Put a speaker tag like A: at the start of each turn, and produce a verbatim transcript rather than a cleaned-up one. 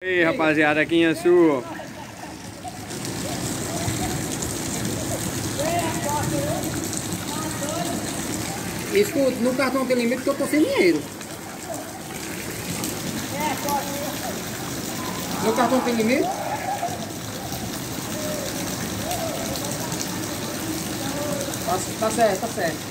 A: E aí, rapaziada, aqui em Açu.
B: Escuta, no cartão tem limite que eu tô sem dinheiro. No cartão tem limite? Tá, tá certo, tá certo.